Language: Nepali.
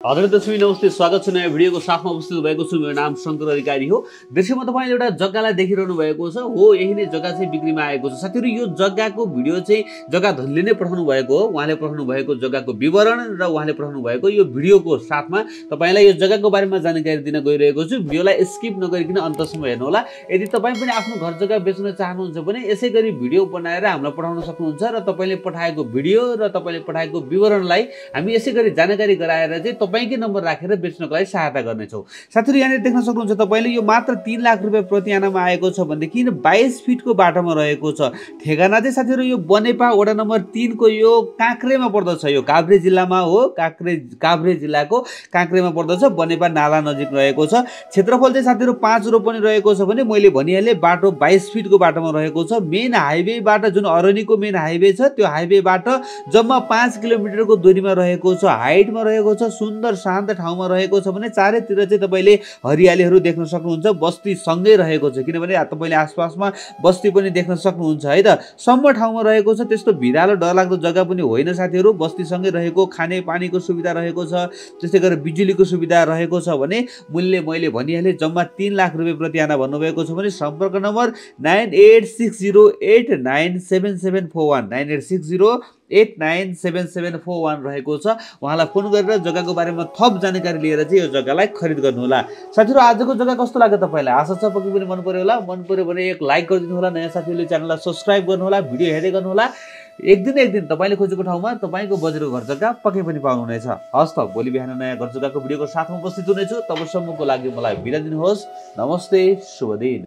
हजुर दर्शक नमस्ते, स्वागत छ नयाँ भिडियोको साथमा उपस्थित भएको छु। मेरो नाम शंकर अधिकारी हो। दृश्यमा तपाईले एउटा जग्गालाई देखिरहनु भएको छ। हो, यही नै जग्गा चाहिँ बिक्रीमा आएको छ। साथीहरु, यो जग्गाको भिडियो चाहिँ जग्गा धनीले नै पठाउनु भएको हो। उहाँले पठाउनु भएको जग्गाको विवरण र उहाँले पठाउनु भएको यो भिडियोको साथमा तपाईलाई यो जग्गाको बारेमा जानकारी दिन गइरहेको छु। भिडियोलाई स्किप नगरिकन अन्तसम्म हेर्नु होला। यदि तपाई पनि आफ्नो घर जग्गा बेच्न चाहनुहुन्छ भने यसै गरी भिडियो बनाएर हामीलाई पठाउन सक्नुहुन्छ र तपाईले पठाएको भिडियो र तपाईले पठाएको विवरणलाई हामी यसै गरी जानकारी गराएर चाहिँ तपाईकै नम्बर राखेर बेच्नको लागि सहायता गर्नेछौँ। साथीहरु, यहाँ देख्न सक्नुहुन्छ तपाईले यो मात्र 3 लाख रुपैयाँ प्रति आनामा आएको छ भनेदेखि 22 फिटको बाटोमा रहेको छ। ठेगाना चाहिँ साथीहरु यो बनेपा वडा नम्बर 3 को यो काँक्रेमा पर्दछ। यो काभ्रे जिल्लामा हो। काभ्रे जिल्लाको काँक्रेमा पर्दछ। बनेपा नाला नजिक रहेको छ। क्षेत्रफल चाहिँ साथीहरु 5 रोपनी रहेको छ भने मैले भनिहाले बाटो 22 फिटको बाटोमा रहेको छ। मेन हाइवेबाट जुन अरनीको मेन हाइवे छ त्यो हाइवेबाट जम्मा 5 किलोमिटरको दूरीमा रहेको छ। हाइटमा रहेको छ। सुन्दर शान्त ठाउँमा रहेको छ भने चारैतिर चाहिँ तपाईले हरियालीहरु देख्न सक्नुहुन्छ। बस्ती सँगै रहेको छ किनभने तपाईले आसपासमा बस्ती पनि देख्न सक्नुहुन्छ है त। सम्म ठाउँमा रहेको छ। त्यस्तो भिरालो डरलाग्दो जग्गा पनि होइन साथीहरु। बस्ती सँगै रहेको, खाने पानीको सुविधा रहेको छ। त्यसै गरी बिजुलीको सुविधा रहेको छ भने मूल्य मैले भनिहाले जम्मा 3 लाख रुपैयाँ प्रति आना भन्नुभएको छ भने सम्पर्क नम्बर 9860897741 9860897741 रहेको छ। उहाँलाई फोन गरेर जग्गाको बारेमा थप जानकारी लिएर चाहिँ यो जग्गालाई खरिद गर्नुहोला। साथीहरु, आजको जग्गा कस्तो लाग्यो तपाईलाई? आशा छ पक्कै पनि मन पर्यो होला। मन पर्यो भने एक लाइक गरिदिनु होला। नयाँ साथीहरुले च्यानललाई सब्स्क्राइब गर्नु होला। भिडियो हेर्दै गर्नु होला। एक दिन तपाईले खोजेको ठाउँमा तपाईको बजेटको घर जग्गा पक्कै पनि पाउनुहुनेछ। हस् त, भोलि बिहान नयाँ घर जग्गाको भिडियोको साथमा उपस्थित हुनेछु। तबसम्मको लागि मलाई बिदा दिनुहोस्। नमस्ते, शुभ दिन।